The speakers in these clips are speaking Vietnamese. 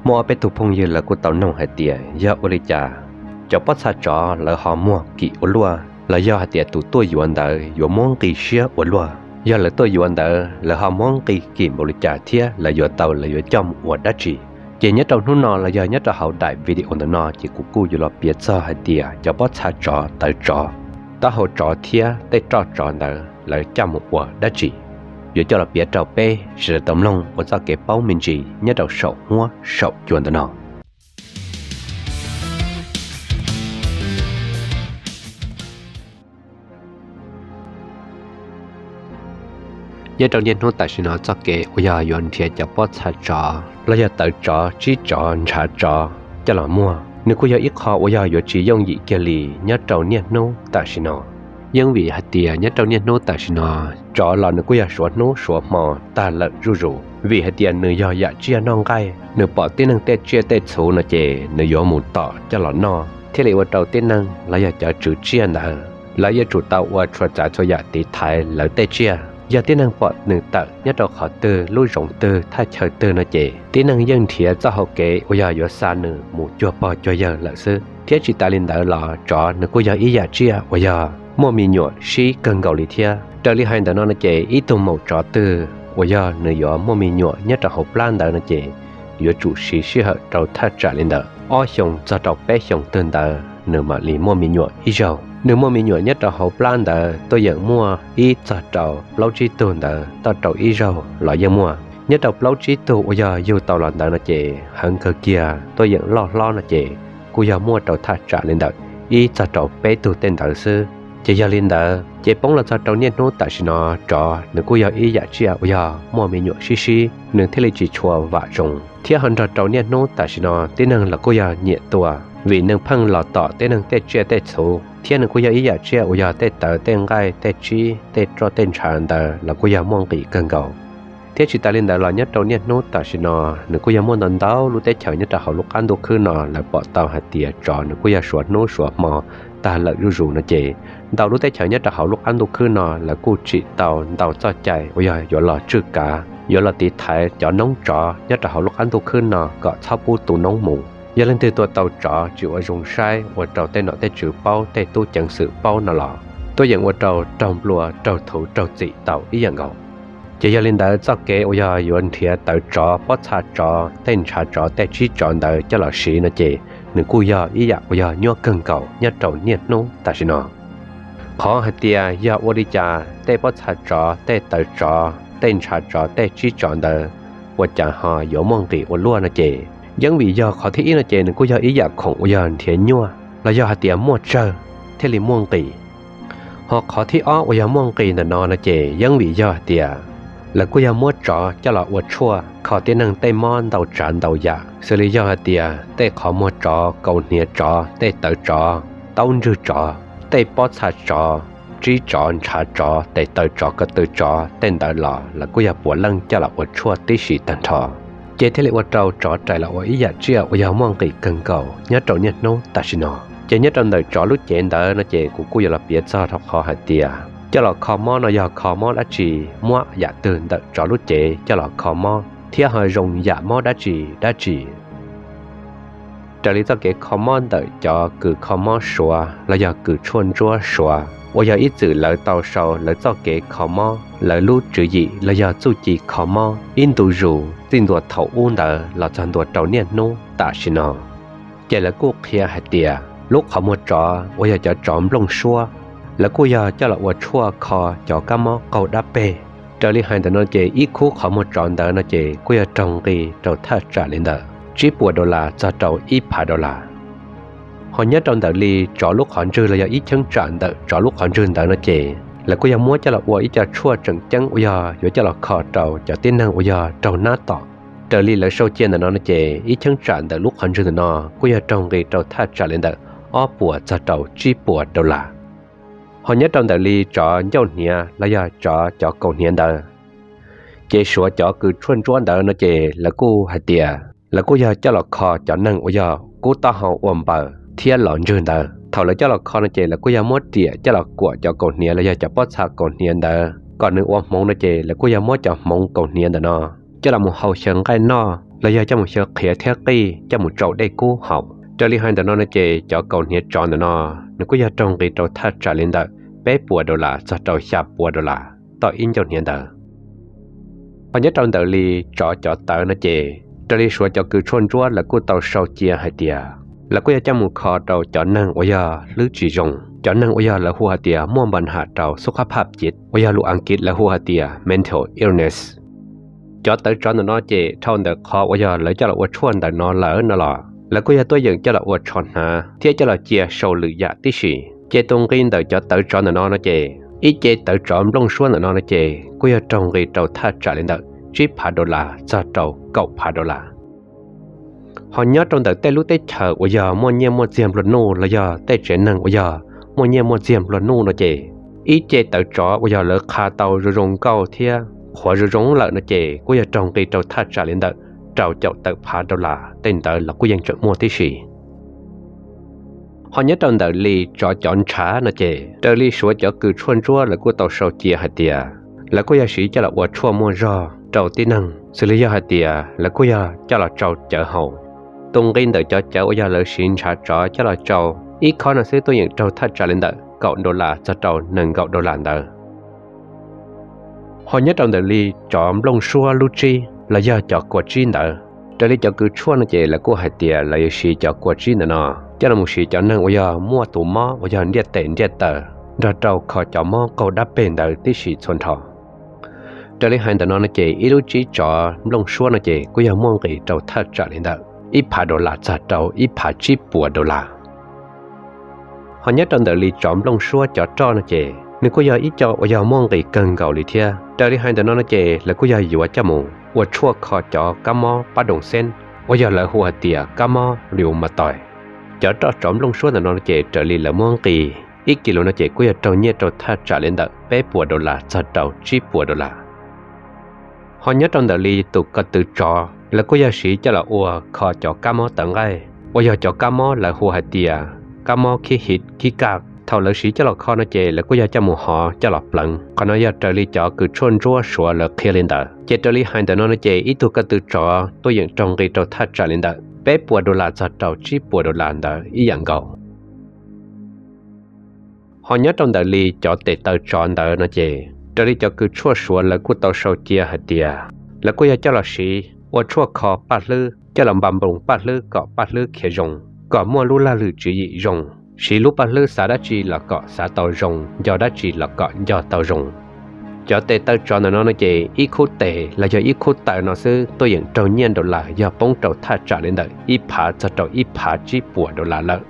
mua bé tụ phong như là của tàu nông hải tiệt do ô lê cha cho bắt xa chó là họ mua kỹ ô lúa là do hải tiệt tụ tôi yuan đời do món kỳ xía ô lúa do là tôi yuan đời là họ món kỳ kỹ ô lê cha thiê là do tàu là do trong ô đất chỉ chỉ nhất trong nó là do nhất là hậu đại video nó chỉ của cô do là biết cho hải tiệt cho bắt xa chó tới chó ta hậu chó thiê tới chó đời là trong ô đất chỉ giờ cho là biết trâu bé sự tầm lòng của gia cái bao mình chỉ nhất đầu sầu hoa sầu chuẩn đó nó giờ trong nhiên tại sao nó cho cái bây giờ yuan thiệt cho bớt xa trò là giờ tự trò chỉ trò trả trò cho là mua nếu có giờ ít họ bây giờ chỉ dùng gì kia lì nhất trong nhiên nô tại sao nó nhưng vì hạt tiền nhất trong nhiên nô tại sao nó trò là nó có giờ số nô số mò ta là rủ vì hạt tiền nửa giờ dạ chia non gai nửa bỏ tiền năng tết chia tết số nó chè nửa giờ một tọ cho là no thế là đầu tiên năng là giờ cho chữ chia nè là giờ chủ tàu và cho trả cho dạ tí thái là tết chia giờ tiên năng bỏ nửa tờ nhất đầu khó tư lui rộng tư thay chờ tư nó chè tiên năng dân thiệt cho họ kế bây giờ xa nửa một chùa bỏ cho giờ là sư thiết chỉ ta lên đỡ lọ trò nửa cô giờ ý dạ chia bây giờ mua mì nhựa xí cần gạo lì thia trở đi hai đứa nó chè ít tôm màu trò tư bây giờ nửa giờ mua mì nhựa nhất là hộp lan đỡ nó chè giờ chủ xí hợp trâu thắt trả lên đỡ o xong cho trâu bé xong tên đỡ nửa mà lì mua mì nhựa ít dầu nửa mua mì nhựa nhất là hộp lan đỡ tôi giờ mua ít cho trâu lâu chi tuần đỡ tao trâu ít dầu loại giờ mua nhất là lâu chi tuần bây giờ dù tàu lợn đỡ nó chè hơn cơ kia tôi giờ lo nó chè cô giờ mua trâu thắt trả lên đỡ ít cho trâu bé tu tên đỡ sư chỉ giờ lên đỡ chỉ bóng là cho trâu nhiên nốt tại sao nó trò nửa cô giờ ý dạ chia bây giờ mua mì nhựa xí nửa thế là chỉ chùa và rồng thiết hơn cho trâu nhiên nốt tại sao nó tên năng là cô giờ nhẹ tua vì nương phăng lọt tọ tên năng tết chia tết số thiết nửa cô giờ ý dạ chia bây giờ tết tờ tên gai tết chi tết cho tên tràn tờ là cô giờ mong kỹ cần cầu thiết chỉ ta lên đỡ là nhất trâu nhiên nốt tại sao nó nửa cô giờ mua nón đáo lúc tết chờ nhất là họ lúc ăn đồ khứ nó là bỏ tàu hạt tiệt trò nửa cô giờ sửa nốt sửa mò ta là rủ nó chè tàu lúc tết chờ nhất là họ lúc ăn đồ khứ nó là cô chị tàu cho chạy bây giờ lò trừ cả giờ là tí thái cho nông trọ nhất là họ lúc ăn đồ khứ nó gọi thao bu tụ nông mù giờ lên từตัวtàu trọ chịu ở dùng sai và trâu tên nó tên chữ bao tên tu chẳng sự bao nó lọ tôi nhận qua trâu trồng lúa trâu thủ trâu dị tàu ý dạng ngầu chỉ giờ lên đó cho cái bây giờ yuan thiệt tàu trọ bắt xa trọ tên xa trọ tên chỉ chọn đó cho là sĩ nó chè nửa cú giờ ý dạng bây giờ nhớ cần cầu nhất trâu nhiệt nô ta xin nó khó hạt tia giờ ô đi cha tên bắt xa trọ tên tàu trọ tên xa trọ tên chỉ chọn đó và chẳng họ有梦的我乱了姐 những vì do khó thấy là chuyện của do ý giả khổng của giờ thiện nhua là do hạt tiền mua trơ thế là muôn tỷ họ khó thấy ó của giờ muôn tỷ là nó là chuyện những vì do hạt tiền là của giờ mua trọ cho là uất chua khó tiền năng tây mon đầu tràn đầu giả xử lý do hạt tiền tây khó mua trọ cầu nhiệt trọ tây tự trọ tao rư trọ tây bót xa trọ trí trọ trả trọ tây tự trọ có tự trọ tên tự lọ là của giờ bùa lăng cho là uất chua tí sĩ tần thọ chế thế lệ trâu trọ trái là ý giả chia bây giờ mong kỳ cần cầu nhất trâu nhất nô ta xin nó chế nhất trong đời trọ lúc chế đó nó chế của cô giờ là biết sao thọ khó hạt tiền cho là khó mò nó giờ khó mò đã chỉ mua giảตื่นđợi trọ lúc chế cho là khó mò thiết hơi dùng giả mò đã chỉ trợ lý cho cái khó mò đợi cho cứ khó mò xóa là giờ cứ chuồn chúa xóa bây giờ ít chữ lời tàu sầu lời cho cái khó mò lời lúc chữ gì là giờ chú chỉ khó mò in tu rủ tin đùa thầu uốn đờ là chọn đùa trâu niên nô ta xin nó chỉ là cô kia hạt tiền lúc họ mua trọ bây giờ cho trộm lông xua là cô giờ cho là uất chua kho cho cá mó cầu đá bê trở đi hai đứa nó chỉ ít khu họ mua trọn đờ nó chỉ cô giờ trồng cái trâu thắt trả lên đờ chỉ $10 cho trâu ít $8 họ nhớ trong đợt li trọ lúc họ trừ là giờ ít chân trọn đờ trọ lúc họ trừ đờ nó chỉ là cô giờ mua cho là uất ít cho chua trần chân bây giờ cho là kho trâu cho tiên năng bây giờ trâu nát tỏ trở li là sâu chiên là nó chỉ ít chân trọn đờ lúc họ trừ nó cô giờ trồng cái trâu thắt trả lên đờ ó bùa cho trâu chỉ $10 họ nhớ trong đời li trọ dâu nia là giờ trọ cầu niên đờ chế sửa trọ cứ chuồn chuồn đờ nó chế là cô hạt tiền là cô giờ cho là kho cho năng bây giờ cô ta họ ôm bờ thiên lợn rừng đờ thầu là cho là kho nó chế là cô giờ mót tiền cho là của cho cầu niên là giờ cho bớt xa cầu niên đờ còn nữa ôm mông nó chế là cô giờ mót cho mông cầu niên đờ nó cho là một hậu trường cái no là do cho một số khía theo kỳ cho một trâu đây cú học cho li hai nó chế cho cầu nhiệt tròn nó cũng giờ trong cái trâu thắt trả lên đó bé bùa đô la cho trâu xà bùa đô laต่ออินจนเห็นเด้อพอnhất trong đời li cho tờ nó chè đời li sửa cho cứ chôn chúa là cô tàu sau chia hai tia là cô cho một kho tàu cho năng ôi ya lưỡi chỉ rồng cho năng ôi ya là hua tia mua bản hạt tàu sức khỏeจิต ôi ya lụa anh kít là hua tia mental illness cho tới cho nó chè thôn đời kho ôi ya lấy cho là ôi chuan đời nó lỡ nó lọ là cô ya tôi dựng cho là ôi tròn hà thiết cho là chia sầu lưỡi dạ tí xì chè tung kinh đời cho tới cho nó chè ít chế tự trộm lông xuân ở nó chè, cô yêu trồng cái trâu thắt trả lên đó, chỉ $1 cho trâu cậu $1. Họ nhớ trong đời tây lúc tây chờ, bây giờ mua nhiều mua diêm luật nô là giờ tây chuyển năng bây giờ mua nhiều mua diêm luật nô nó chè, ít chế tự trộm bây giờ lỡ khá tàu rồi rong câu thia, hoặc rồi rong lợn nó chè, cô yêu trồng cái trâu thắt trả lên đó, trâu chậu tự $1, tên đời là cô yên trợ mua tí xì. Họ nhớ trong đời li cho chọn trả nó chè, đời li sửa cho cứ chuôn chúa là của tàu sầu chia hạt tiề, là của gia sĩ cho là của chua mua rò, trâu tí năng, xử lý hạt tiề là của gia cho là trâu chợ hậu, tung kinh đời cho chợ của gia lợi xin trả trọ cho là trâu, ít khó là sẽ tôi nhận trâu thắt trả lên đời, $1 cho trâu nâng $1 đời. Họ nhớ trong đời li cho lông xua lu chi là do cho của chi đời, đời li cho cứ chuôn nó chè là của hạt tiề là gia sĩ cho của chi nó. Cho là một sự cho năng bây giờ mua tủ mò bây giờ điệt tiền điệt tờ rồi trâu khỏi cho mò câu đáp bền đời tí sĩ xuân thọ trở lại hành tờ nó chè ít lúc chỉ cho lông xua nó chè bây giờ mua cái trâu thắt trả lên đời ít $1 trả trâu ít chỉ $1 họ nhất trong đời li chọn lông xua cho nó chè nếu bây giờ ít cho bây giờ mua cái cần cầu li thia trở lại hành tờ nó chè là bây giờ dùa cho mù và chua khỏi cho cá mò bắt đồng sen bây giờ là hùa tiề cá mò liều mà tỏi cho trộm lông suốt là nó chè trở lại là món kỳ ít kilo nó chè quý ở trong nhét trâu thắt trả lên đó bé $1 cho trâu chỉ $1 họ nhớ trong đời li tụ có tự trọ là có gia sĩ cho là ua kho cho cá mó tận ngay bây giờ cho cá mó là hùa hạt tiề cá mó khi hít khi cạc thầu lợi sĩ cho là kho nó chè là có gia cho một họ cho là lận còn nó gia trở lại cho cứ trôn rúa sủa là kia lên đó chè trở lại hai tờ nó chè ít tụ có tự trọ tôi nhận trong cái trâu thắt trả lên đó bé $1 cho trâu chỉ $1 đó ý dạng cầu họ nhớ trong đời li cho tệ tờ tròn đó nó chè đời li cho cứ chua sủa là của tàu sầu chia hạt tiề là của cho là sĩ và chua kho bát lư cho làm bầm bùng bát lư cọ bát lư khé rồng cọ mua lú la lư chỉ dị rồng sĩ lú bát lư xã đã chỉ là cọ xã tàu rồng do đã chỉ là cọ do tàu rồng cho tệ tờ tròn nó chè ít khúc tệ là do ít khúc tệ nó sư tôi nhận trâu nhiên đô la do bông trâu thắt trả lên đời ít phá cho trâu ít phá chỉ $1 lợ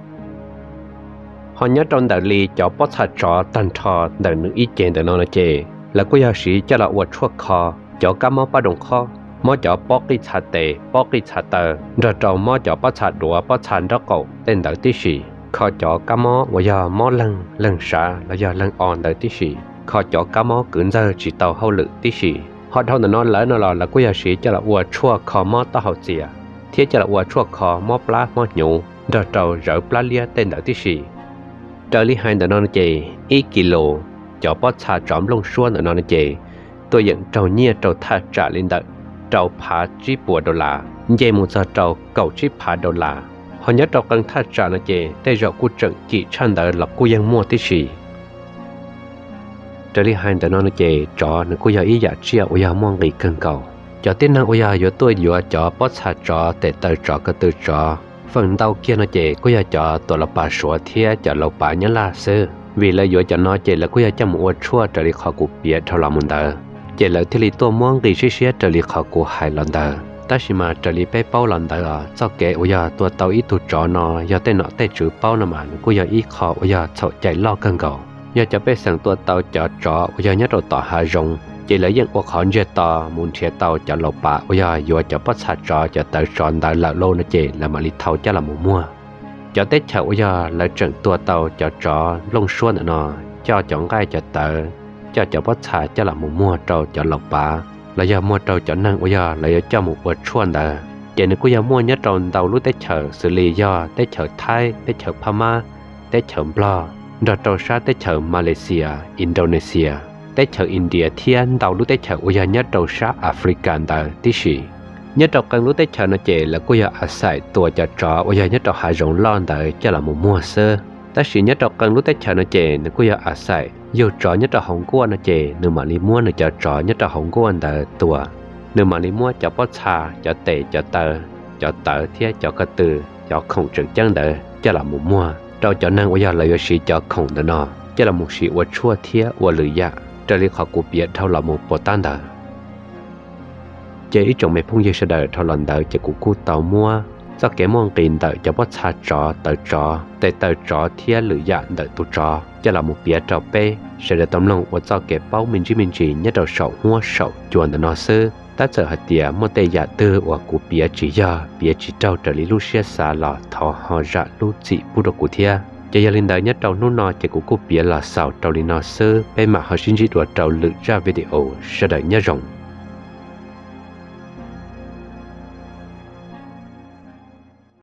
họ nhớ trong đời li cho bớt thắt trả tan thọ đời nữ ít chèn đời nó chè là của gia sĩ cho là uất chuột kho cho cá mó ba đồng kho mó cho bớt cái thắt tệ bớt cái thắt tờ rồi trâu mó cho bớt thắt đũa bớt thắt đó cậu tên đời tí sĩ kho cho cá mó và do mó lăng xả là do lăng on đời tí sĩ họ cho cá mó cưỡng giờ chỉ tàu hậu lự tí xì họ thâu nó lỡ nó là quý gia sĩ cho là ua chua kho mó tao hậu xìa thiết cho là ua chua kho mó plá mó nhũ rồi trâu rỡ plá lia tên đỡ tí xì trở lý hai nó chè ít kilo cho bớt xa trộm lông xuân nó chè tôi nhận trâu nhia trâu thắt trả lên đỡ trâu phá chỉ $1 dây một giờ trâu cầu chỉ $1 họ nhớ trâu cần thắt trả nó chè tay rọ của trận chỉ chăn đỡ là cô dân mua tí xì trở lại hai nó chè cho nó có ý giả chia ở nhà mong cái cần cầu cho tên năng ở nhà giữa tôi vừa cho bớt xa cho để tới cho cái từ cho phần đầu kia nó chè có nhà cho tôi là bà sủa thia cho lâu bà nhớ là sơ vì là vừa cho nó chè là có nhà cho một chua trở lại khó cục bia theo lòng mình đó chè là thì tôi mong cái xí trở lại khó cục hai lần đó ta chỉ mà trở lại bé bao lần đó sau kể ở nhà tôi tàu ít tụt cho nó giờ tên nó tên chữ bao nó mà có nhà ít khó ở nhà chậu chạy lo cần cầu giờ cho bé sang tua tàu chở trọ giờ nhớ đầu tàu hà rồng chỉ lấy những cuộc hỏi về tàu muốn chia tàu chở lộc bạ giờ vừa cho bắt sát trọ cho tới tròn đại lợ lô nó chỉ là mà đi thâu cho là một mua cho tết chậu giờ lấy trận tua tàu chở trọ lông xuân nó cho chọn gai cho tới cho bắt sát cho là một mua trâu chở lộc bạ là giờ mua trâu chở năng giờ lấy cho một bữa xuân đó chỉ nếu có giờ mua nhớ tròn tàu lúc tết chở xử lý do tết chở Thái tết chở Pama tết chở Blo rồi trâu sát tới chợ Malaysia, Indonesia, tới chợ India thiên đầu lúc tới chợ Uya nhất trâu sát African tại tí sĩ. nhất trong căn lúc tết chờ nó chè là cô giờ à xài tua cho trò bây giờ nhất trong hai rồng lon tới cho là một mùa sơ ta chỉ nhất trong căn lúc tết chờ nó chè nó cô giờ à xài yêu trò nhất trong hồng quân nó chè nếu mà đi mua nó cho trò nhất trong hồng quân tới tua nếu mà đi mua cho bó trà cho tệ cho tờ thiết cho cái từ cho không trực chân đỡ cho là một mùa trâu cho năng bây giờ là sĩ cho không đỡ nó cho là một sĩ của chua thiết của lưỡi dạ cho lý họ cụ biệt thâu là một bộ tan đỡ chế ít trong mấy phong dư sẽ đỡ thâu lần đỡ cho cụ cụ tàu mua do cái mong tiền đỡ cho bó trà trò tờ trò thiết lưỡi dạ đỡ tu trò cho là một biệt trò bê sẽ được tấm lòng của do cái bao mình chỉ nhất đầu sầu mua sầu chuồn đỡ nó sư ta chờ hạt tiệt một tây giả tư và cụ bía chỉ trâu trở lý lúc xia xả lọ thọ họ dạ lúc chỉ bút được cụ thia cho gia đình đại nhất trâu nô nọ chỉ cụ bía là sào trâu lý nọ sơ bên mà họ xin chỉ đùa trâu lự ra video sẽ đợi nhớ rộng